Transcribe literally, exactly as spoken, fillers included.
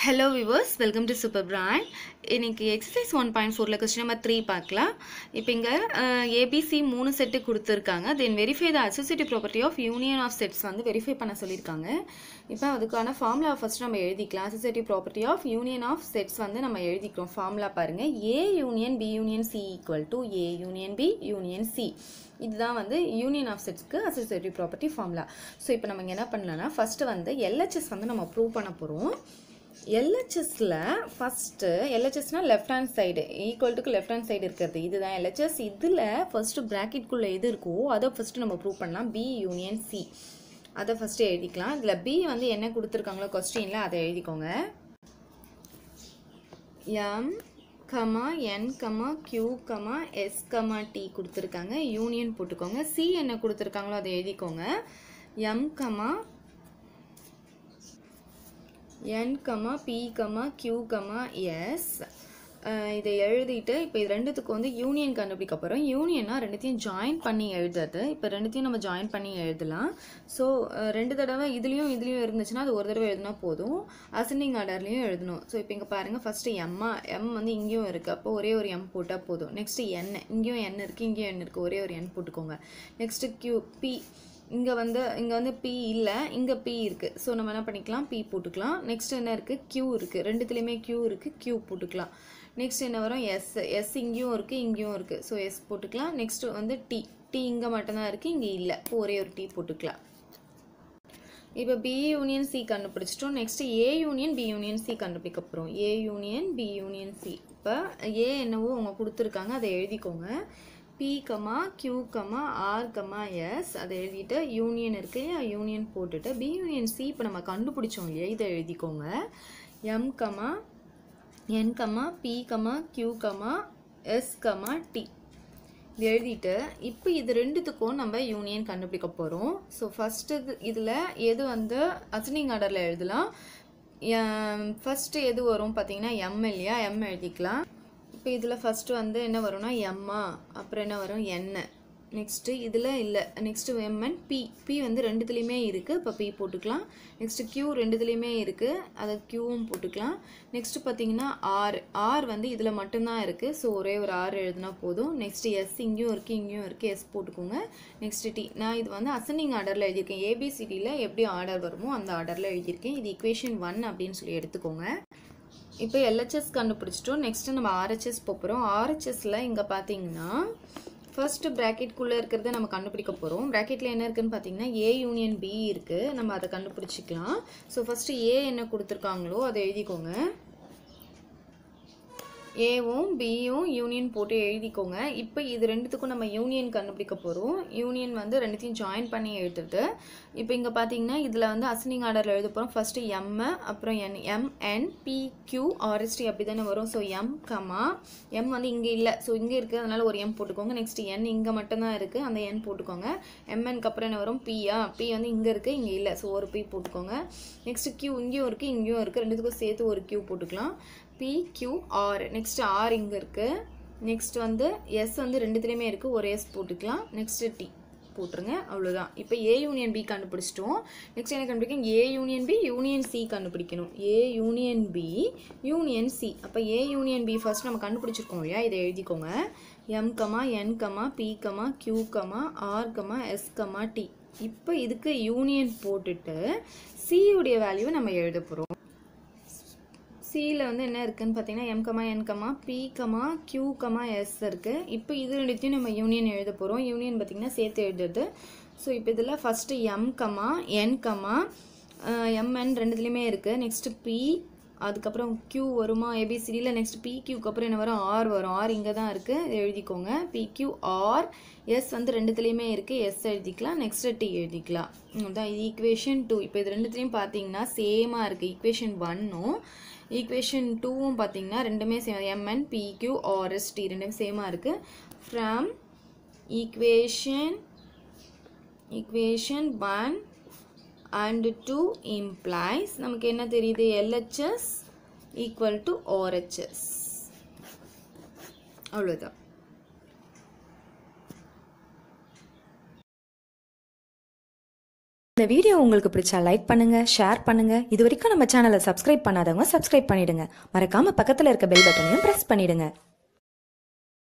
Hello viewers, welcome to Super Brand. இன்னைக்கு exercise one point four ல question number three பார்க்கலாம். இப்போ இங்க A B C மூணு செட் கொடுத்திருக்காங்க. Then verify the associative property of union of sets வந்து verify பண்ண சொல்லிருக்காங்க. இப்போ அதுக்கான formula first நம்ம எழுதிக்கலாம். Associative property of union of sets வந்து நம்ம எழுதிக்கிறோம். formula பாருங்க. A union B union C equal to A union B union C. இதுதான் வந்து union of sets க்கு associative property formula. So இப்போ நம்ம என்ன பண்ணலாம்னா first வந்து L H S வந்து நம்ம prove பண்ண போறோம். L H S ல first L H S னா left hand side equal to left hand side இருக்குது இதுதான் L H S இதுல first bracket குள்ள எது இருக்கோ அத first நம்ம prove பண்ணலாம் B union C அத first எழுதிக்கலாம் இதுல B வந்து என்ன கொடுத்திருக்காங்களோ क्वेश्चनல அத எழுதிக்கோங்க M N Q S T கொடுத்திருக்காங்க யூனியன் போட்டுக்கோங்க C என்ன கொடுத்திருக்காங்களோ அத எழுதிக்கோங்க M N, P, Q, S இதை எழுதிட்டு இப்போ இது ரெண்டுத்துக்கு வந்து யூனியன் கண்டுபிடிக்க போறோம் யூனியனா ரெண்டுத்தையும் ஜாயின் பண்ணி எழுதுறது இப்போ ரெண்டுத்தையும் நம்ம ஜாயின் பண்ணி எழுதலாம் சோ ரெண்டு தடவை இதுலயும் இதுலயும் இருந்துச்சுனா அது ஒரு தடவை எழுதினா போதும் அசெண்டிங் ஆர்டர்லயும் எழுதணும் சோ இப்போ இங்க பாருங்க ஃபர்ஸ்ட் M M வந்து இங்கேயும் இருக்கு அப்போ ஒரே ஒரு M போட்டா போதும் நெக்ஸ்ட் N இங்கேயும் N இருக்கு இங்கேயும் N இருக்கு ஒரே ஒரு N போட்டுக்கோங்க நெக்ஸ்ட் Q P இங்க வந்து இங்க வந்து P இல்ல இங்க P இருக்கு சோ நம்ம என்ன பண்ணிக்கலாம் P போட்டுக்கலாம் நெக்ஸ்ட் என்ன இருக்கு Q இருக்கு ரெண்டுத்துலயுமே Q இருக்கு Q போட்டுக்கலாம் நெக்ஸ்ட் என்ன வரும் S S இங்கேயும் இருக்கு இங்கேயும் இருக்கு சோ S போட்டுக்கலாம் நெக்ஸ்ட் வந்து T T இங்க மட்டும் தான் இருக்கு இங்க இல்ல ஒரே ஒரு T போட்டுக்கலாம் இப்போ B யூனியன் C கண்டுபிடிச்சிட்டோம் next A union B union C கண்டுபிடிக்க போறோம் A union B union C இப்போ A என்னவோ அவங்க கொடுத்திருக்காங்க அதை எழுதிக்கோங்க P, Q, R, S அதை எழுதிட்டு யூனியன் இருக்கு யூனியன் போட்டுட்டு B யூனியன் C இப்போ நம்ம கண்டுபிடிச்சோம் இல்லையா இதை எழுதிக்கோங்க M, N, P, Q, S, T இது எழுதிட்டு இப்போ இது ரெண்டுத்துக்கும் நம்ம யூனியன் கண்டுபிடிக்க போறோம் ஸோ ஃபர்ஸ்ட் இதுல எது வந்து அசெண்டிங் ஆர்டர்ல எழுதலாம் ஃபர்ஸ்ட் எது வரும் பார்த்தீங்கன்னா M இல்லையா M எழுதிக்கலாம் இப்போ இதுல ஃபர்ஸ்ட் வந்து என்ன வரும்னா M அப்புறம் என்ன வரும் N நெக்ஸ்ட் இதுல இல்ல next M and P P வந்து ரெண்டுத்துலயுமே இருக்கு அப்ப P போட்டுக்கலாம் நெக்ஸ்ட் Q ரெண்டுத்துலயுமே இருக்கு அத Qவும் போட்டுக்கலாம் நெக்ஸ்ட் பாத்தீங்கன்னா R R வந்து இதுல மட்டும் தான் இருக்கு சோ ஒரே ஒரு R எழுதுனா போதும் நெக்ஸ்ட் S இங்கேயும் இருக்கு இங்கேயும் இருக்கு S போட்டுக்கோங்க நெக்ஸ்ட் T நான் இது வந்து அசெண்டிங் ஆர்டர்ல எழுதிருக்கேன் A B C D ல எப்படி ஆர்டர் வருமோ அந்த ஆர்டர்ல எழுதிருக்கேன் இது ஈக்குவேஷன் one அப்படினு சொல்லி எடுத்துக்கோங்க இப்போ L H S கண்டுபிடிச்சிட்டோம் நெக்ஸ்ட் நம்ம R H S போறோம் R H S ல இங்க பாத்தீங்கன்னா ஃபர்ஸ்ட் பிராக்கெட் குள்ள இருக்குறத நம்ம கண்டுபிடிக்க போறோம் பிராக்கெட்ல என்ன இருக்குன்னு பாத்தீங்கன்னா A யூனியன் B இருக்கு நம்ம அத கண்டுபிடிச்சிக்கலாம் சோ ஃபர்ஸ்ட் A என்ன கொடுத்திருக்காங்களோ அதை எழுதிக்கோங்க A வும் B யும் யூனியன் போட்டு எழுதிக்கோங்க இப்போ இது ரெண்டுத்துக்கும் நம்ம யூனியன் கண்டுபிடிக்க போறோம் யூனியன் வந்து ரெண்டுத்தையும் ஜாயின் பண்ணி எழுதிட்டு இப்போ இங்க பாத்தீங்கன்னா இதுல வந்து அசெண்டிங் ஆர்டர்ல எழுத போறோம் ஃபர்ஸ்ட் M அப்புறம் N M N P Q R S T அப்படி தான வரும் சோ M, M வந்து இங்க இல்ல சோ இங்க இருக்கு அதனால ஒரு M போட்டுக்கோங்க நெக்ஸ்ட் N இங்க மட்டும் தான் இருக்கு அந்த N போட்டுக்கோங்க M N க்கு அப்புறம் என்ன வரும் P ஆ P வந்து இங்க இருக்கு இங்க இல்ல சோ ஒரு P போட்டுக்கோங்க நெக்ஸ்ட் Q இங்கயும் இருக்கு இங்கயும் இருக்கு ரெண்டுத்துக்கும் சேர்த்து ஒரு Q போட்டுக்கலாம் P Q R next R இங்க இருக்கு நெக்ஸ்ட் வந்து S வந்து ரெண்டுத்துலயுமே இருக்கு ஒரு S போட்டுக்கலாம் நெக்ஸ்ட் T போட்டுருங்க அவ்வளவுதான் இப்போ A யூனியன் B கண்டுபிடிச்சிட்டோம் நெக்ஸ்ட் என்ன கண்டுபிடிக்கணும் A union B union C கண்டுபிடிக்கணும் A union B union C அப்ப A யூனியன் B ஃபர்ஸ்ட் நம்ம கண்டுபிடிச்சிருக்கோம் இல்லையா இதை எழுதிக்கோங்க M, N, P, Q, R, S, T இப்போ இதுக்கு யூனியன் போட்டுட்டு C உடைய வேல்யூ நம்ம எழுத போறோம் C ல வந்து என்ன இருக்குன்னு பாத்தீங்கன்னா M, N, P, Q, S இருக்கு இப்போ இது ரெண்டுத்தையும் நம்ம யூனியன் எழுத போறோம் யூனியன் பாத்தீங்கன்னா சேர்த்து எழுதுறது சோ இப்போ இதெல்லாம் first M, N, M N ரெண்டுத்துலயுமே இருக்கு நெக்ஸ்ட் P அதுக்கு அப்புறம் Q வருமா A B C D ல நெக்ஸ்ட் P Q க்கு அப்புறம் என்ன வரும் R வரும் R இங்க தான் இருக்கு எழுதிக்கோங்க P Q R S வந்து ரெண்டுத்துலயுமே இருக்கு S எழுதிக்கலாம் நெக்ஸ்ட் T எழுதிக்கலாம் அதான் இது ஈக்குவேஷன் two இப்போ இது ரெண்டுத்துலயும் பாத்தீங்கன்னா சேமா இருக்கு ஈக்குவேஷன் one னும் ஈக்குவேஷன் two வும் பாத்தீங்கன்னா ரெண்டுமே same M N P Q R S T ரெண்டுமே சேமா இருக்கு from equation equation one and two implies நமக்கு என்ன தெரியுது L H S equal to R H S அவ்வளவுதான் இந்த வீடியோ உங்களுக்கு பிடிச்சா லைக் பண்ணுங்க, ஷேர் பண்ணுங்க. இது வரைக்கும் நம்ம சேனலை சப்ஸ்கிரைப் பண்ணாதவங்க சப்ஸ்கிரைப் பண்ணிடுங்க. மறக்காம பக்கத்துல இருக்க பெல் பட்டனையும் பிரஸ் பண்ணிடுங்க.